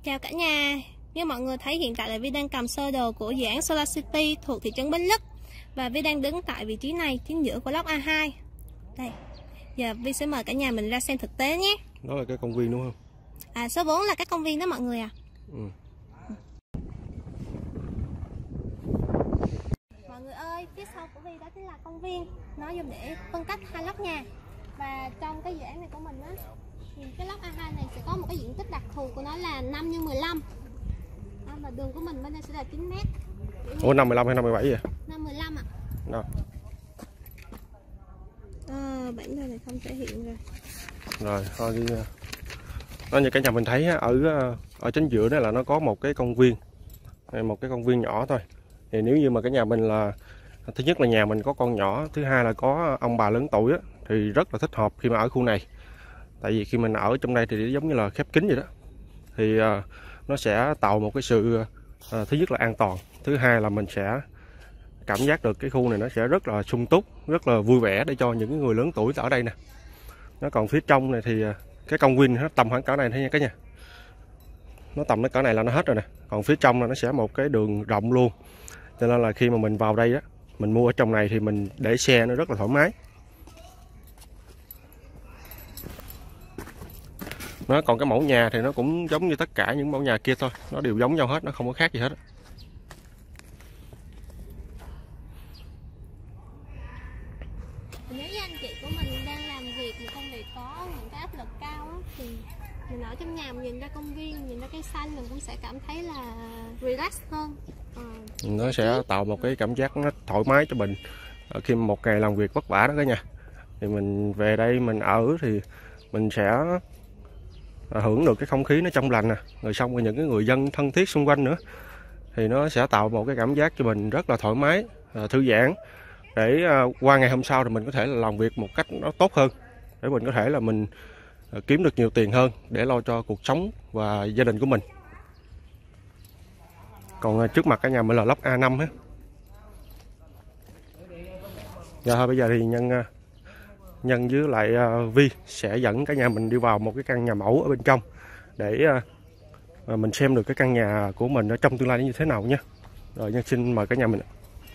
Chào cả nhà. Như mọi người thấy hiện tại là Vi đang cầm sơ đồ của dự án Solar City thuộc thị trấn Bến Lức. Và Vi đang đứng tại vị trí này, chính giữa của lốc A2. Đây. Giờ Vi sẽ mời cả nhà mình ra xem thực tế nhé. Đó là cái công viên đúng không? Số 4 là cái công viên đó mọi người à. Mọi người ơi, phía sau của Vi đó chính là công viên. Nó dùng để phân cách hai lốc nhà. Và trong cái dự án này của mình á, thì cái lốc A2 này sẽ có một cái diện tích đặc thù của nó là 5x15. Và đường của mình bên đây sẽ là 9 m. Ủa 5,15 hay 5,7 vậy? 5,15 ạ. Đâu? Bản đồ này không thể hiện rồi. Rồi, thôi đi. Nó như cả nhà mình thấy ở chính giữa đó là nó có một cái công viên. Một cái công viên nhỏ thôi. Thì nếu như mà cái nhà mình là thứ nhất là nhà mình có con nhỏ, thứ hai là có ông bà lớn tuổi á, thì rất là thích hợp khi mà ở khu này. Tại vì khi mình ở trong đây thì giống như là khép kín vậy đó. Thì nó sẽ tạo một cái sự thứ nhất là an toàn, thứ hai là mình sẽ cảm giác được cái khu này nó sẽ rất là sung túc, rất là vui vẻ để cho những người lớn tuổi ở đây nè. Nó còn phía trong này thì cái công viên nó tầm khoảng cỡ này thôi nha cả nhà. Nó tầm cái cỡ này là nó hết rồi nè. Còn phía trong là nó sẽ một cái đường rộng luôn. Cho nên là khi mà mình vào đây á, mình mua ở trong này thì mình để xe nó rất là thoải mái. Nó còn cái mẫu nhà thì nó cũng giống như tất cả những mẫu nhà kia thôi, nó đều giống nhau hết, nó không có khác gì hết. Nếu như anh chị của mình đang làm việc một công việc có những cái áp lực cao á, thì mình ở trong nhà mình nhìn ra công viên, nhìn ra cây xanh, mình cũng sẽ cảm thấy là relax hơn. Nó sẽ tạo một cái cảm giác nó thoải mái cho mình khi một ngày làm việc vất vả đó cả nhà. Thì mình về đây mình ở thì mình sẽ hưởng được cái không khí nó trong lành nè, rồi xong rồi những cái người dân thân thiết xung quanh nữa, thì nó sẽ tạo một cái cảm giác cho mình rất là thoải mái, thư giãn, để qua ngày hôm sau thì mình có thể là làm việc một cách nó tốt hơn, để mình có thể là mình kiếm được nhiều tiền hơn để lo cho cuộc sống và gia đình của mình. Còn trước mặt cả nhà mình là lốc A5 á. Giờ thôi bây giờ thì Nhân với lại Vi sẽ dẫn cả nhà mình đi vào một cái căn nhà mẫu ở bên trong để mình xem được cái căn nhà của mình ở trong tương lai nó như thế nào nha. Rồi Nhân xin mời cả nhà mình.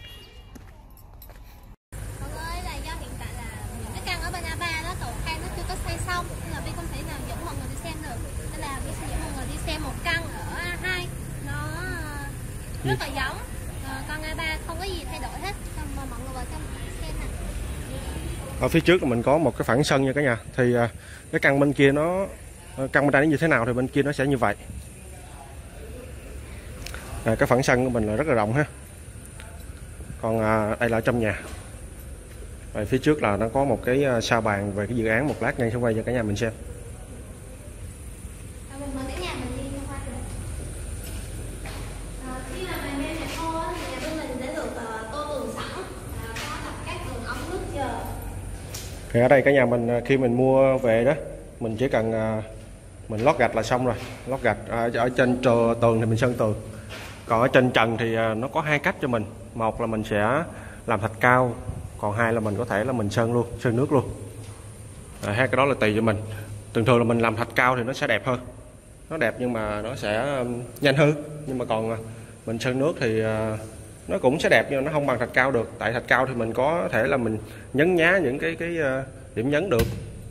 Mọi người ơi, là do hiện tại là những cái căn ở bên A3 đó cầu thang nó chưa có xây xong, nên là Vi không thể nào dẫn mọi người đi xem được. Nên là Vi sẽ dẫn mọi người đi xem một căn ở A2, nó rất là giống. Còn A3 không có gì thay đổi hết, mà mọi người vào trong xem nè. Ở phía trước là mình có một cái phản sân nha cả nhà. Thì cái căn bên kia căn bên đây nó như thế nào thì bên kia nó sẽ như vậy. Cái phản sân của mình là rất là rộng ha. Còn đây là ở trong nhà. Rồi phía trước là nó có một cái sa bàn về cái dự án, một lát Nhân sẽ quay cho cả nhà mình xem. Thì ở đây cả nhà mình khi mình mua về đó, mình chỉ cần mình lót gạch là xong rồi. Lót gạch ở trên tường thì mình sơn tường. Còn ở trên trần thì nó có hai cách cho mình. Một là mình sẽ làm thạch cao, còn hai là mình có thể là mình sơn luôn, sơn nước luôn. Hai cái đó là tùy cho mình. Thường là mình làm thạch cao thì nó sẽ đẹp hơn. Nó đẹp nhưng mà nó sẽ nhanh hư. Nhưng mà còn mình sơn nước thì nó cũng sẽ đẹp nhưng nó không bằng thạch cao được. Tại thạch cao thì mình có thể là mình nhấn nhá những cái điểm nhấn được.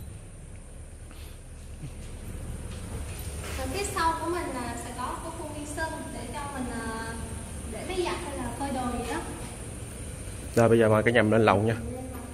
Còn phía sau của mình là sẽ có cái khuôn viên sân để cho mình để máy giặt hay là phơi đồ gì đó. Rồi bây giờ mời cả nhà mình lên lầu nha.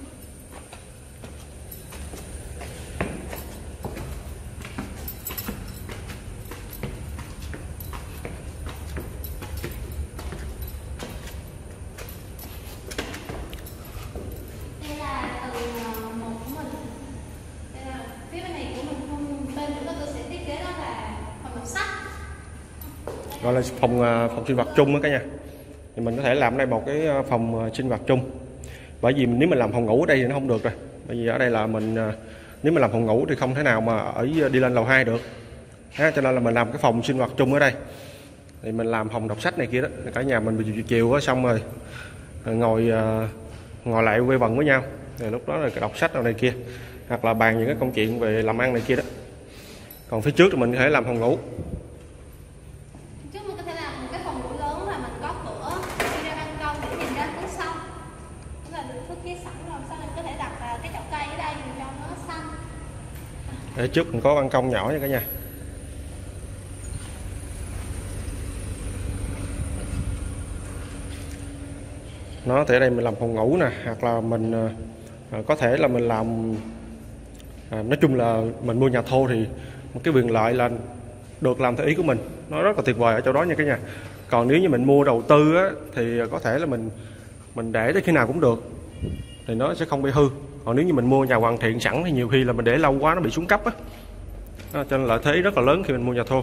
Gọi là phòng sinh hoạt chung đó cả nhà. Thì mình có thể làm ở đây một cái phòng sinh hoạt chung. Bởi vì nếu mình làm phòng ngủ ở đây thì nó không được rồi. Bởi vì ở đây là nếu mình làm phòng ngủ thì không thể nào mà đi lên lầu 2 được. Cho nên là mình làm cái phòng sinh hoạt chung ở đây. Thì mình làm phòng đọc sách này kia đó. Cả nhà mình chiều đó, xong rồi ngồi lại quây quần với nhau. Rồi lúc đó là đọc sách ở này kia, hoặc là bàn những cái công chuyện về làm ăn này kia đó. Còn phía trước thì mình có thể làm phòng ngủ. Để trước mình có ban công nhỏ nha cả nhà. Nó thì ở đây mình làm phòng ngủ nè, hoặc là mình có thể là mình làm nói chung là mình mua nhà thô thì một cái quyền lợi là được làm theo ý của mình, nó rất là tuyệt vời ở chỗ đó nha cả nhà. Còn nếu như mình mua đầu tư á, thì có thể là mình để tới khi nào cũng được, thì nó sẽ không bị hư. Còn nếu như mình mua nhà hoàn thiện sẵn thì nhiều khi là mình để lâu quá nó bị xuống cấp á, cho nên lợi thế rất là lớn khi mình mua nhà thô.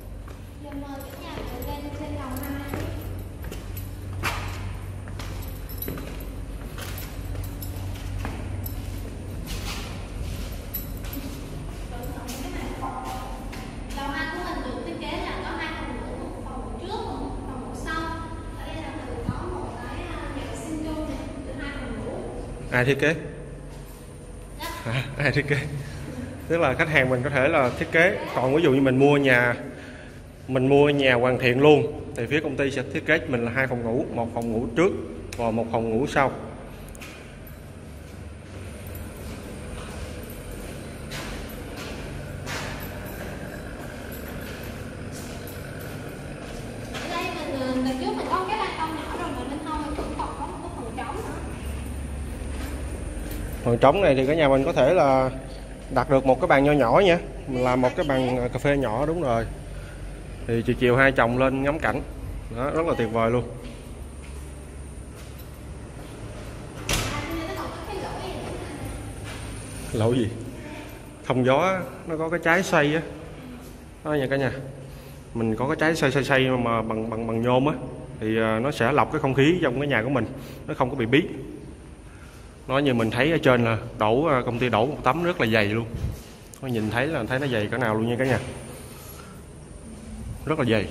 Ai thiết kế? Ai thiết kế? Tức là khách hàng mình có thể là thiết kế. Còn ví dụ như mình mua nhà hoàn thiện luôn thì phía công ty sẽ thiết kế cho mình là 2 phòng ngủ, một phòng ngủ trước và một phòng ngủ sau. Phần trống này thì cả nhà mình có thể là đặt được một cái bàn nho nhỏ nha, mình làm một cái bàn cà phê nhỏ, đúng rồi. Thì chiều chiều hai chồng lên ngắm cảnh, đó rất là tuyệt vời luôn. Lỗ gì? Thông gió, nó có cái trái xoay á, đó nha cả nhà. Mình có cái trái xoay mà bằng nhôm á, thì nó sẽ lọc cái không khí trong cái nhà của mình, nó không có bị bí. Nó như mình thấy ở trên là công ty đổ một tấm rất là dày luôn. Nó nhìn thấy là thấy nó dày cỡ nào luôn nha cả nhà. Rất là dày.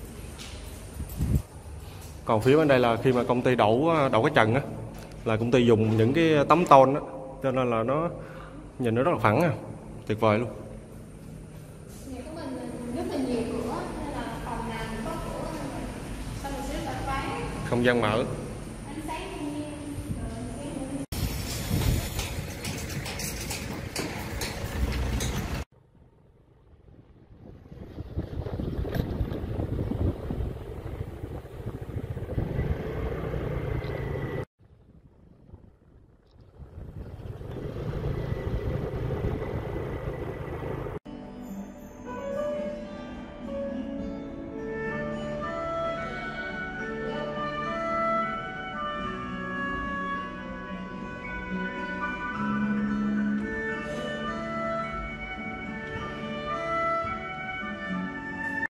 Còn phía bên đây là khi mà công ty đổ cái trần á, là công ty dùng những cái tấm tôn á, cho nên là nó nhìn nó rất là phẳng, tuyệt vời luôn. Nhà của mình rất là nhiều cửa, nên là phòng nào cũng có cửa, xong rồi sẽ là thoáng. Không gian mở.